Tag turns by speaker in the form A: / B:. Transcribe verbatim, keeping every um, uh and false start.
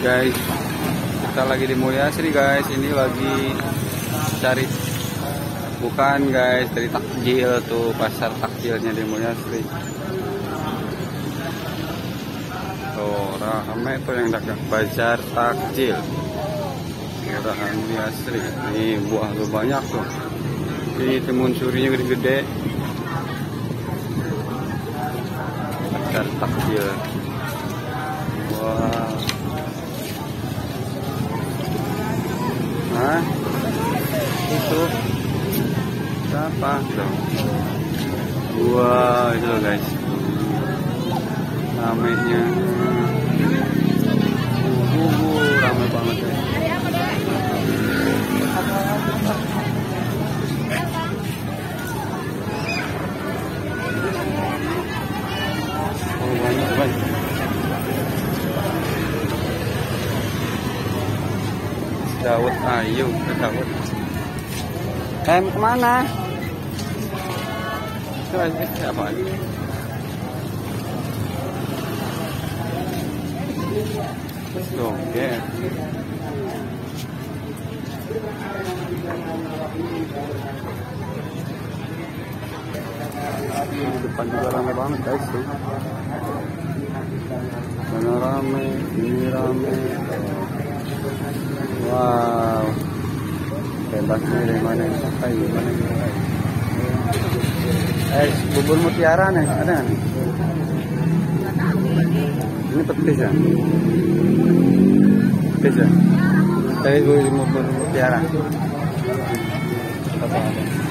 A: Guys, kita lagi di Mulia Asri guys. Ini lagi cari, bukan guys, dari takjil tuh, pasar takjilnya di Mulia Asri. Tuh ramai tuh yang dagang bazar takjil Kelurahan Mulia Asri. Nih buah tuh banyak tuh. Ini timun surinya gede-gede. Pasar takjil. Wah. Hah? Itu siapa dong? Wah, itu loh guys. Ramainya. Uh, uh, uh, ramai banget guys. Oh, banyak banget. Dawet, ayo ke Dawet. Em kemana? Itu aja apa? Oke. Di depan juga ramai banget guys tuh. Sana ramai, ini ramai. Wow, bebasnya dari mana yang pakai, mana yang pakai. Eh, bubur mutiara nih, ada nggak? Ini petis ya? Petis ya? Saya bubur mutiara. Apa ada?